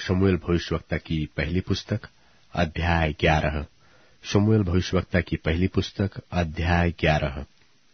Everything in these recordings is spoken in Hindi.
शमूएल भविष्यवक्ता की पहली पुस्तक अध्याय 11। शमूएल भविष्यवक्ता की पहली पुस्तक अध्याय 11।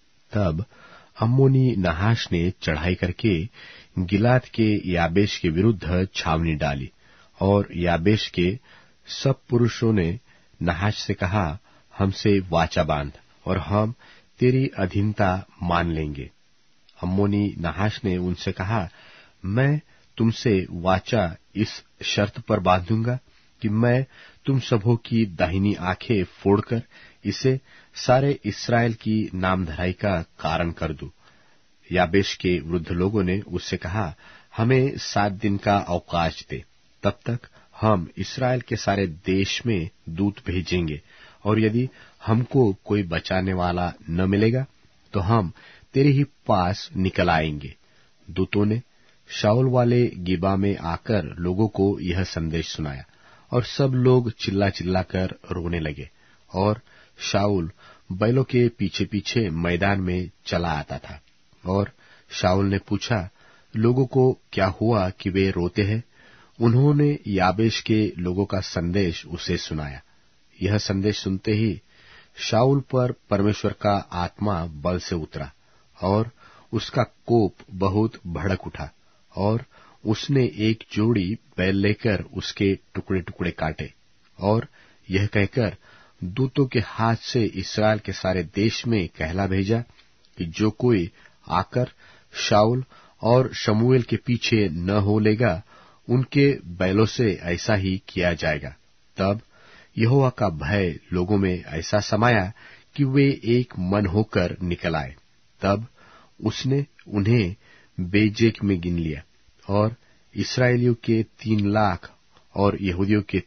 तब अम्मोनी नहाश ने चढ़ाई करके गिलाद के याबेश के विरुद्ध छावनी डाली, और याबेश के सब पुरुषों ने नहाश से कहा, हमसे वाचा बांध और हम तेरी अधीनता मान लेंगे। अम्मोनी नहाश ने उनसे कहा, मैं तुमसे वाचा इस शर्त पर बांधूंगा कि मैं तुम सबों की दाहिनी आंखें फोड़कर इसे सारे इस्राएल की नामधराई का कारण कर दूं। याबेश के वृद्ध लोगों ने उससे कहा, हमें 7 दिन का अवकाश दे, तब तक हम इस्राएल के सारे देश में दूत भेजेंगे, और यदि हमको कोई बचाने वाला न मिलेगा तो हम तेरे ही पास निकल आएंगे। दूतों ने शाऊल वाले गिबा में आकर लोगों को यह संदेश सुनाया, और सब लोग चिल्ला चिल्ला कर रोने लगे। और शाऊल बैलों के पीछे पीछे मैदान में चला आता था। और शाऊल ने पूछा, लोगों को क्या हुआ कि वे रोते हैं? उन्होंने याबेश के लोगों का संदेश उसे सुनाया। यह संदेश सुनते ही शाऊल पर परमेश्वर का आत्मा बल से उतरा, और उसका कोप बहुत भड़क उठा, और उसने एक जोड़ी बैल लेकर उसके टुकड़े टुकड़े काटे, और यह कहकर दूतों के हाथ से इस्राएल के सारे देश में कहला भेजा कि जो कोई आकर शाऊल और शमूएल के पीछे न हो लेगा, उनके बैलों से ऐसा ही किया जाएगा। तब यहोवा का भय लोगों में ऐसा समाया कि वे एक मन होकर निकल आए। तब उसने उन्हें बेजेक में गिन लिया, और इस्राएलियों के 3 लाख और यहूदियों के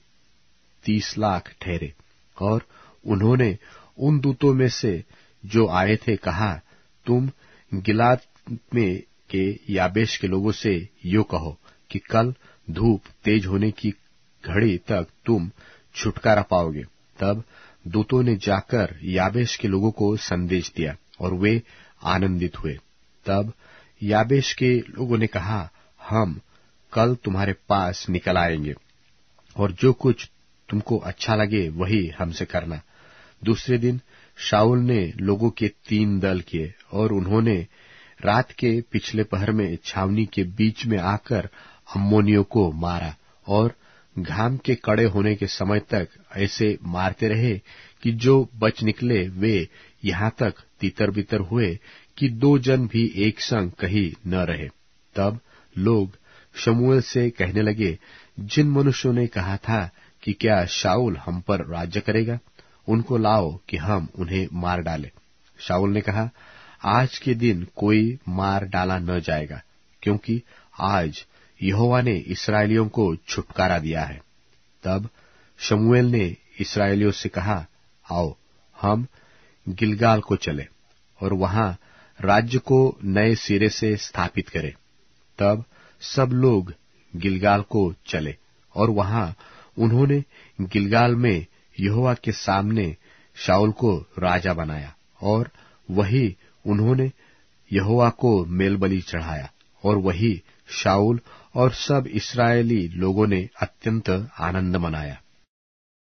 30 लाख ठहरे। और उन्होंने उन दूतों में से जो आए थे कहा, तुम गिलाद में के याबेश के लोगों से यो कहो कि कल धूप तेज होने की घड़ी तक तुम छुटकारा पाओगे। तब दूतों ने जाकर याबेश के लोगों को संदेश दिया, और वे आनंदित हुए। तब याबेश के लोगों ने कहा, हम कल तुम्हारे पास निकल आएंगे, और जो कुछ तुमको अच्छा लगे वही हमसे करना। दूसरे दिन शाऊल ने लोगों के 3 दल किए, और उन्होंने रात के पिछले पहर में छावनी के बीच में आकर अम्मोनियों को मारा, और घाम के कड़े होने के समय तक ऐसे मारते रहे कि जो बच निकले वे यहाँ तक तितर बितर हुए कि 2 जन भी एक संग कहीं न रहे। तब लोग शमूएल से कहने लगे, जिन मनुष्यों ने कहा था कि क्या शाऊल हम पर राज्य करेगा, उनको लाओ कि हम उन्हें मार डालें। शाऊल ने कहा, आज के दिन कोई मार डाला न जाएगा, क्योंकि आज यहोवा ने इस्राएलियों को छुटकारा दिया है। तब शमूएल ने इस्राएलियों से कहा, आओ हम गिलगाल को चले और वहां राज्य को नए सिरे से स्थापित करें। तब सब लोग गिलगाल को चले, और वहां उन्होंने गिलगाल में यहोवा के सामने शाऊल को राजा बनाया, और वही उन्होंने यहोवा को मेलबलि चढ़ाया, और वही शाऊल और सब इस्राएली लोगों ने अत्यंत आनंद मनाया।